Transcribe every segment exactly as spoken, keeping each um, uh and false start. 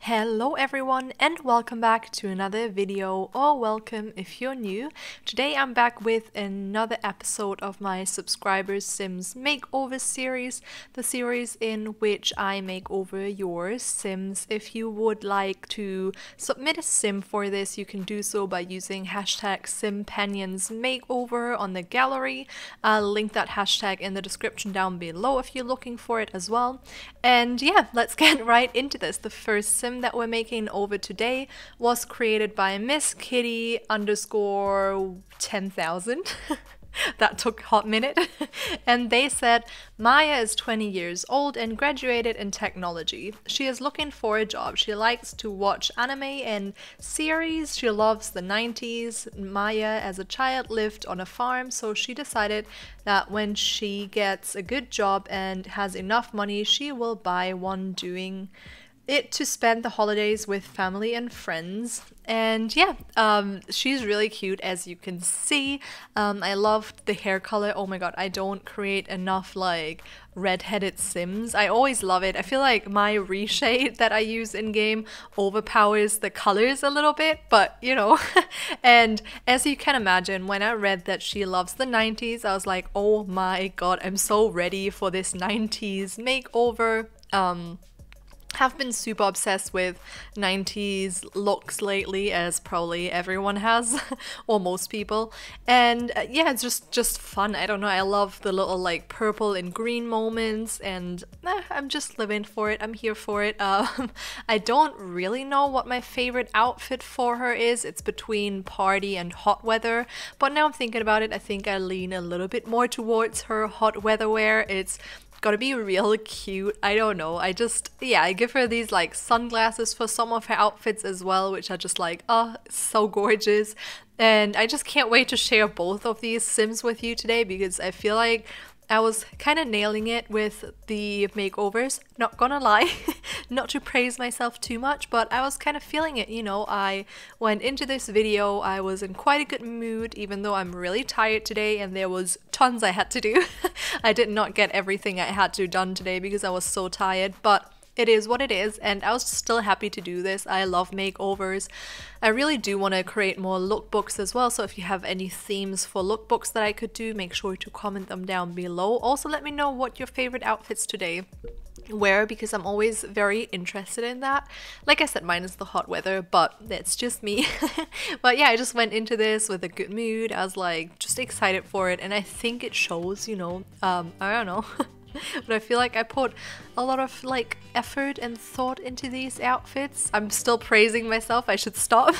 Hello everyone and welcome back to another video, or welcome if you're new. Today I'm back with another episode of my Subscribers Sims Makeover series, the series in which I make over your Sims. If you would like to submit a Sim for this, you can do so by using hashtag Simpanions Makeover on the gallery. I'll link that hashtag in the description down below if you're looking for it as well. And yeah, let's get right into this. The first Sim that we're making over today was created by Miss Kitty underscore ten thousand. That took a hot minute. And they said, Maya is twenty years old and graduated in technology. She is looking for a job. She likes to watch anime and series. She loves the nineties. Maya, as a child, lived on a farm, so she decided that when she gets a good job and has enough money, she will buy one, doing it to spend the holidays with family and friends. And yeah, um, she's really cute, as you can see. Um, I loved the hair color. Oh my god, I don't create enough like red-headed Sims. I always love it. I feel like my reshade that I use in game overpowers the colors a little bit, but you know. And as you can imagine, when I read that she loves the nineties, I was like, oh my god, I'm so ready for this nineties makeover. Um, have been super obsessed with nineties looks lately, as probably everyone has, or most people. And uh, yeah, it's just just fun. I don't know, I love the little like purple and green moments, and eh, I'm just living for it. I'm here for it. Um, I don't really know what my favorite outfit for her is. It's between party and hot weather, but now I'm thinking about it, I think I lean a little bit more towards her hot weather wear. It's gotta be real cute. I don't know. I just, yeah, I give her these like sunglasses for some of her outfits as well, which are just like, oh, so gorgeous. And I just can't wait to share both of these Sims with you today, because I feel like I was kind of nailing it with the makeovers, not gonna lie. Not to praise myself too much, but I was kind of feeling it, you know. I went into this video, I was in quite a good mood, even though I'm really tired today and there was tons I had to do. I did not get everything I had to done today because I was so tired, but it is what it is, and I was still happy to do this. I love makeovers. I really do want to create more lookbooks as well, so if you have any themes for lookbooks that I could do, make sure to comment them down below. Also, let me know what your favorite outfits today were, because I'm always very interested in that. Like I said, mine is the hot weather, but that's just me. But yeah, I just went into this with a good mood. I was like just excited for it, and I think it shows, you know. um I don't know. But I feel like I put a lot of like effort and thought into these outfits. I'm still praising myself, I should stop.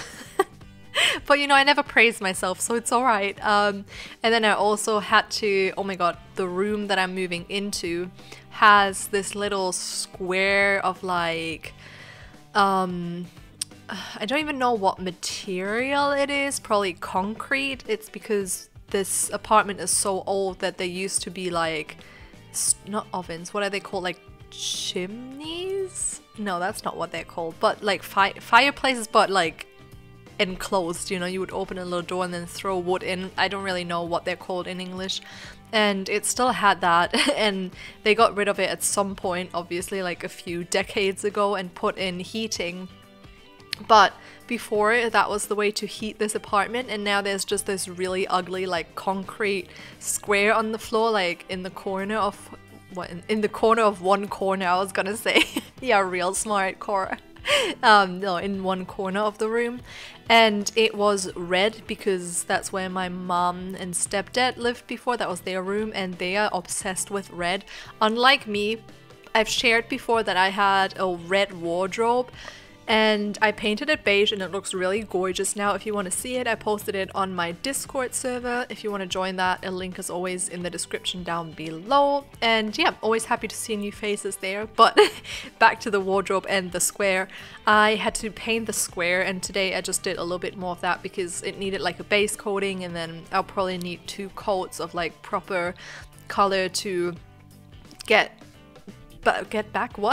But you know, I never praise myself, so it's alright. Um, and then I also had to, oh my god, the room that I'm moving into has this little square of like, um, I don't even know what material it is, probably concrete. It's because this apartment is so old that there used to be like, not ovens, what are they called, like chimneys? No, that's not what they're called, but like fi fireplaces, but like enclosed, you know, you would open a little door and then throw wood in. I don't really know what they're called in English. And it still had that, and they got rid of it at some point, obviously like a few decades ago, and put in heating. But before, that was the way to heat this apartment, and now there's just this really ugly like concrete square on the floor, like in the corner of what in, in the corner of one corner, I was gonna say. Yeah, real smart, Cora. Um, no, in one corner of the room. And it was red because that's where my mom and stepdad lived before. That was their room, and they are obsessed with red. Unlike me, I've shared before that I had a red wardrobe, and I painted it beige and it looks really gorgeous now. If you want to see it, I posted it on my Discord server. If you want to join that, a link is always in the description down below. And yeah, always happy to see new faces there. But back to the wardrobe and the square. I had to paint the square, and today I just did a little bit more of that because it needed like a base coating, and then I'll probably need two coats of like proper color to get but get back what?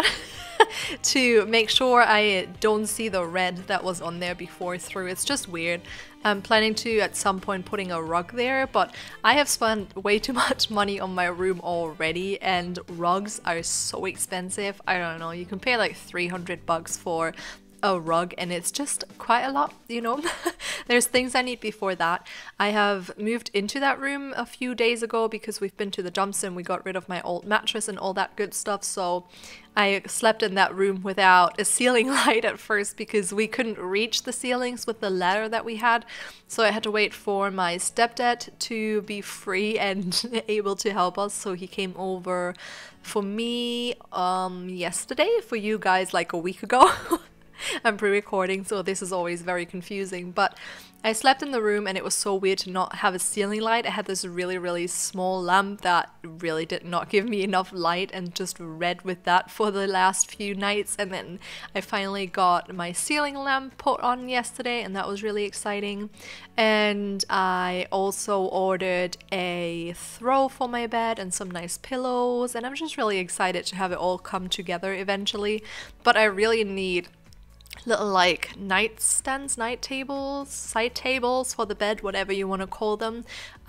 To make sure I don't see the red that was on there before through. It's just weird. I'm planning to at some point putting a rug there, but I have spent way too much money on my room already, and rugs are so expensive. I don't know, you can pay like three hundred bucks for a rug, and it's just quite a lot, you know. There's things I need before that. I have moved into that room a few days ago because we've been to the dumps and we got rid of my old mattress and all that good stuff, so I slept in that room without a ceiling light at first because we couldn't reach the ceilings with the ladder that we had. So I had to wait for my stepdad to be free and able to help us. So he came over for me um, yesterday, for you guys like a week ago. I'm pre-recording, so this is always very confusing, but I slept in the room and it was so weird to not have a ceiling light. I had this really really small lamp that really did not give me enough light, and just read with that for the last few nights, and then I finally got my ceiling lamp put on yesterday, and that was really exciting. And I also ordered a throw for my bed and some nice pillows, and I'm just really excited to have it all come together eventually. But I really need little like nightstands, night tables, side tables for the bed, whatever you want to call them.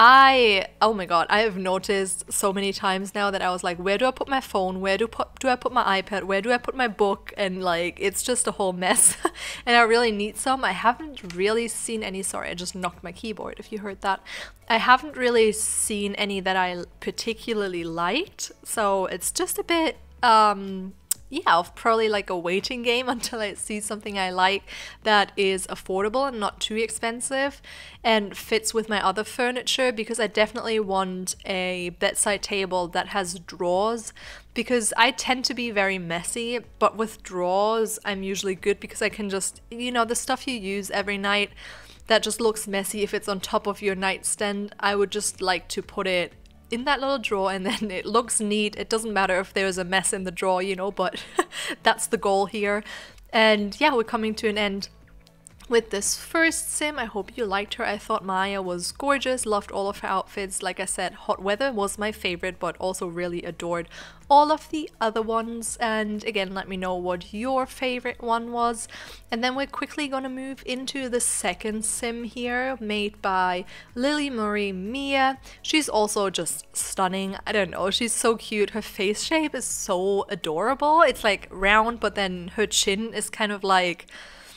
I, oh my god, I have noticed so many times now that I was like, where do I put my phone? Where do, put, do I put my iPad? Where do I put my book? And like, it's just a whole mess. And I really need some. I haven't really seen any, sorry, I just knocked my keyboard if you heard that. I haven't really seen any that I particularly liked. So it's just a bit, um... yeah, probably like a waiting game until I see something I like that is affordable and not too expensive and fits with my other furniture, because I definitely want a bedside table that has drawers, because I tend to be very messy, but with drawers I'm usually good because I can just, you know, the stuff you use every night that just looks messy if it's on top of your nightstand, I would just like to put it in that little drawer and then it looks neat. It doesn't matter if there's a mess in the drawer, you know, but that's the goal here. And yeah, we're coming to an end with this first sim. I hope you liked her. I thought Maya was gorgeous, loved all of her outfits. Like I said, Hot Weather was my favorite, but also really adored all of the other ones. And again, let me know what your favorite one was. And then we're quickly gonna move into the second sim here, made by Lily Marie Mia. She's also just stunning. I don't know, she's so cute. Her face shape is so adorable. It's like round, but then her chin is kind of like,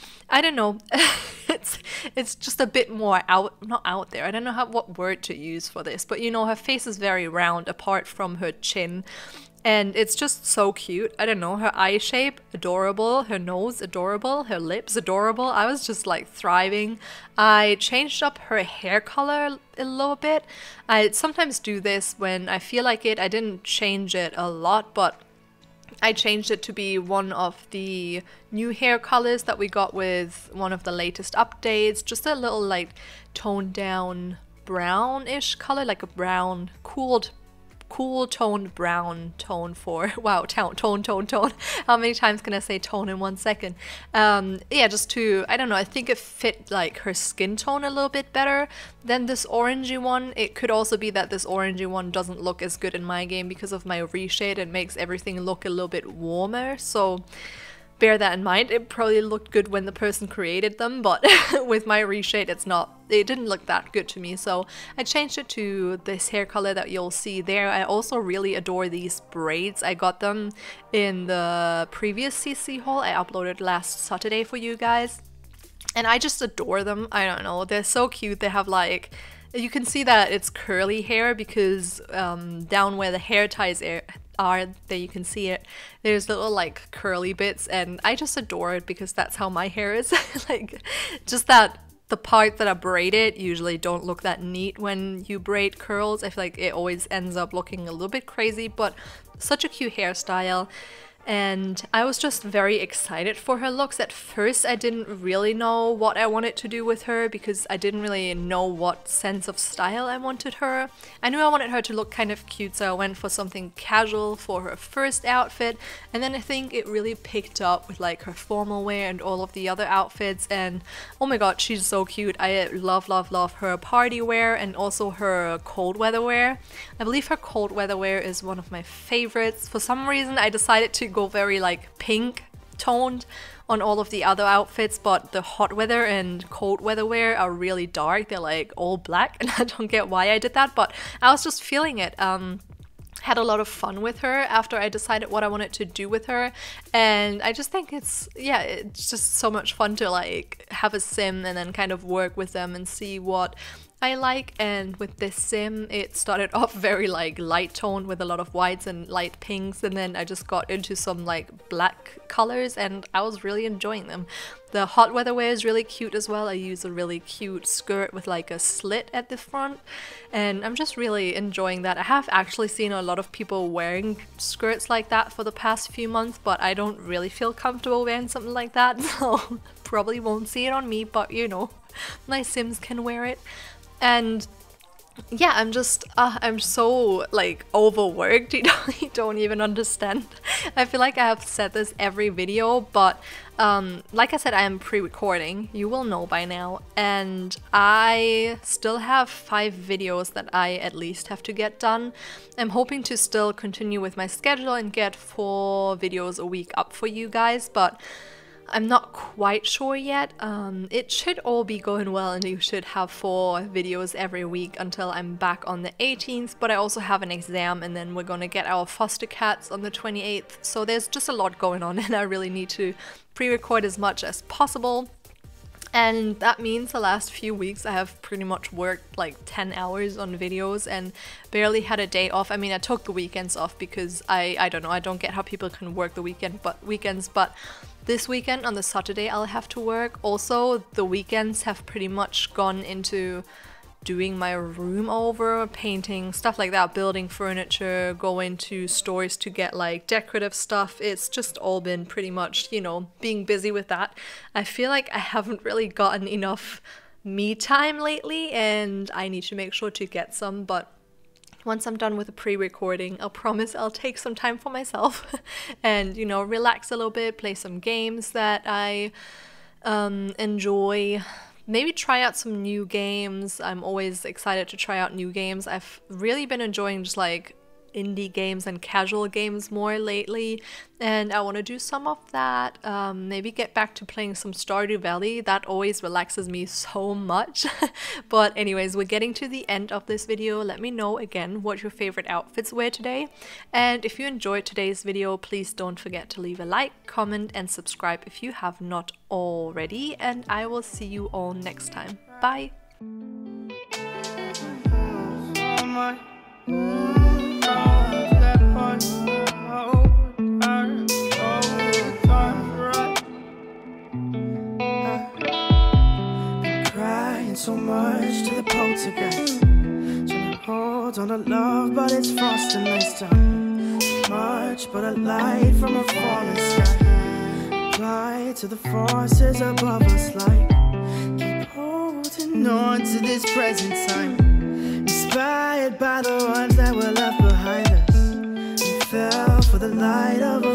I don't know, it's it's just a bit more out, not out there, I don't know how, what word to use for this, but you know, her face is very round apart from her chin, and it's just so cute. I don't know, her eye shape, adorable, her nose, adorable, her lips, adorable. I was just like thriving. I changed up her hair color a little bit. I sometimes do this when I feel like it. I didn't change it a lot, but I changed it to be one of the new hair colors that we got with one of the latest updates. Just a little like toned down brownish color, like a brown, cooled, cool toned brown tone for, wow, tone, tone, tone, tone. How many times can I say tone in one second? Um, yeah, just to, I don't know, I think it fit like her skin tone a little bit better than this orangey one. It could also be that this orangey one doesn't look as good in my game because of my reshade. It makes everything look a little bit warmer, so bear that in mind. It probably looked good when the person created them, but with my reshade it's not, it didn't look that good to me, so I changed it to this hair color that you'll see there. I also really adore these braids. I got them in the previous C C haul I uploaded last Saturday for you guys, and I just adore them. I don't know, they're so cute. They have like, you can see that it's curly hair because um, down where the hair ties are, are, there you can see it, there's little like curly bits, and I just adore it because that's how my hair is. Like, just that the part that are braided usually don't look that neat when you braid curls. I feel like it always ends up looking a little bit crazy, but such a cute hairstyle. And I was just very excited for her looks. At first I didn't really know what I wanted to do with her because I didn't really know what sense of style I wanted her. I knew I wanted her to look kind of cute, so I went for something casual for her first outfit, and then I think it really picked up with like her formal wear and all of the other outfits, and oh my god, she's so cute. I love love love her party wear and also her cold weather wear. I believe her cold weather wear is one of my favorites. For some reason I decided to go very like pink toned on all of the other outfits, but the hot weather and cold weather wear are really dark. They're like all black, and I don't get why I did that, but I was just feeling it. Um, had a lot of fun with her after I decided what I wanted to do with her, and I just think it's, yeah, it's just so much fun to like have a sim and then kind of work with them and see what I like. And with this sim, it started off very like light toned with a lot of whites and light pinks, and then I just got into some like black colors and I was really enjoying them. The hot weather wear is really cute as well. I use a really cute skirt with like a slit at the front, and I'm just really enjoying that. I have actually seen a lot of people wearing skirts like that for the past few months, but I don't really feel comfortable wearing something like that, so probably won't see it on me, but you know, my sims can wear it. And yeah, I'm just, uh, I'm so like overworked, you don't, you don't even understand. I feel like I have said this every video, but um, like I said, I am pre-recording, you will know by now, and I still have five videos that I at least have to get done. I'm hoping to still continue with my schedule and get four videos a week up for you guys, but I'm not quite sure yet. Um, it should all be going well and you should have four videos every week until I'm back on the eighteenth, but I also have an exam and then we're gonna get our foster cats on the twenty-eighth, so there's just a lot going on and I really need to pre-record as much as possible. And that means the last few weeks I have pretty much worked like ten hours on videos and barely had a day off. I mean, I took the weekends off because I, I don't know, I don't get how people can work the weekend but weekends, but this weekend on the Saturday I'll have to work. Also, the weekends have pretty much gone into doing my room over, painting, stuff like that, building furniture, going to stores to get like decorative stuff. It's just all been pretty much, you know, being busy with that. I feel like I haven't really gotten enough me time lately and I need to make sure to get some, but once I'm done with the pre-recording, I'll promise I'll take some time for myself and, you know, relax a little bit, play some games that I um, enjoy. Maybe try out some new games. I'm always excited to try out new games. I've really been enjoying just like indie games and casual games more lately, and I want to do some of that. Um, maybe get back to playing some Stardew Valley. That always relaxes me so much. But anyways, we're getting to the end of this video. Let me know again what your favorite outfits were today, and if you enjoyed today's video, please don't forget to leave a like, comment and subscribe if you have not already, and I will see you all next time. Bye! So much to the poltergeist, trying to hold on to love, but it's frosting this time. Much but a light from a falling sky, applied to the forces above us, like keep holding on to this present time, inspired by the ones that were left behind us. We fell for the light of